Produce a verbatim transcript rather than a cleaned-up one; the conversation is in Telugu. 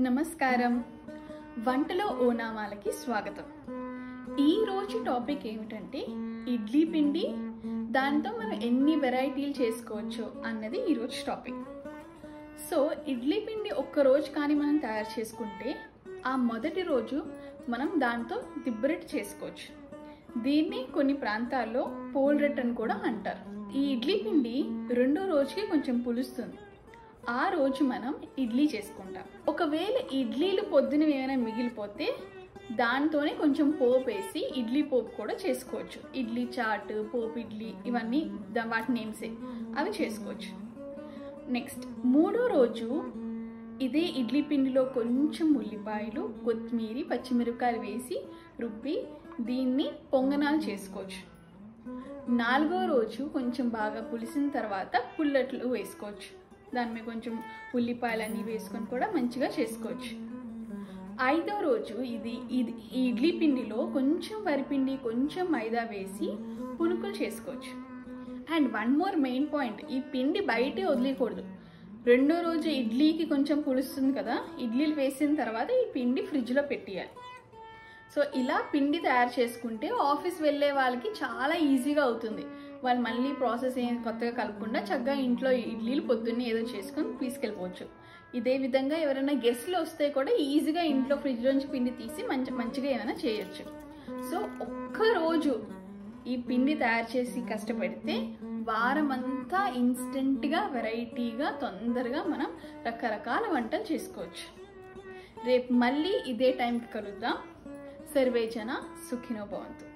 నమస్కారం. వంటలో ఓనామాలకి స్వాగతం. ఈ రోజు టాపిక్ ఏమిటంటే ఇడ్లీ పిండి, దాంతో మనం ఎన్ని వెరైటీలు చేసుకోవచ్చు అన్నది ఈ రోజు టాపిక్. సో ఇడ్లీ పిండి ఒక్క రోజు కానీ మనం తయారు చేసుకుంటే ఆ మొదటి రోజు మనం దాంతో దిబ్బరొట్టె చేసుకోవచ్చు. దీన్ని కొన్ని ప్రాంతాల్లో పోల్రొట్టె అని కూడా అంటారు. ఈ ఇడ్లీ పిండి రెండో రోజుకి కొంచెం పులుస్తుంది. ఆ రోజు మనం ఇడ్లీ చేసుకుంటాం. ఒకవేళ ఇడ్లీలు పొద్దున ఏమైనా మిగిలిపోతే దాంతోనే కొంచెం పోపు వేసి ఇడ్లీ పోపు కూడా చేసుకోవచ్చు. ఇడ్లీ చాట్, పోపు ఇడ్లీ, ఇవన్నీ వాటి నేమ్సే, అవి చేసుకోవచ్చు. నెక్స్ట్ మూడో రోజు ఇదే ఇడ్లీ పిండిలో కొంచెం ఉల్లిపాయలు, కొత్తిమీర, పచ్చిమిరపకాయలు వేసి రుబ్బి దీన్ని పొంగనాలు చేసుకోవచ్చు. నాలుగో రోజు కొంచెం బాగా పులిసిన తర్వాత పుల్లట్లు వేసుకోవచ్చు. దాని మీద కొంచెం ఉల్లిపాయలన్నీ వేసుకొని కూడా మంచిగా చేసుకోవచ్చు. ఐదో రోజు ఇది ఇది ఇడ్లీ పిండిలో కొంచెం వరిపిండి, కొంచెం మైదా వేసి పునుకులు చేసుకోవచ్చు. And one more main point, ఈ పిండి బయటే వదిలేయకూడదు. రెండో రోజు ఇడ్లీకి కొంచెం పులుస్తుంది కదా, ఇడ్లీలు వేసిన తర్వాత ఈ పిండి ఫ్రిడ్జ్లో పెట్టేయాలి. సో ఇలా పిండి తయారు చేసుకుంటే ఆఫీస్ వెళ్ళే వాళ్ళకి చాలా ఈజీగా అవుతుంది. వాళ్ళు మళ్ళీ ప్రాసెస్ ఏం కొత్తగా కలపకుండా చక్కగా ఇంట్లో ఇడ్లీలు పొద్దున్నే ఏదో చేసుకొని తీసుకెళ్ళిపోవచ్చు. ఇదే విధంగా ఎవరైనా గెస్ట్లు వస్తే కూడా ఈజీగా ఇంట్లో ఫ్రిడ్జ్లోంచి పిండి తీసి మంచి మంచిగా ఏమైనా చేయొచ్చు. సో ఒక్కరోజు ఈ పిండి తయారు చేసి కష్టపడితే వారం అంతా ఇన్స్టెంట్గా, వెరైటీగా, తొందరగా మనం రకరకాల వంటలు చేసుకోవచ్చు. రేపు మళ్ళీ ఇదే టైంకి కలుద్దాం. సర్వే జన సుఖినో భవంతు.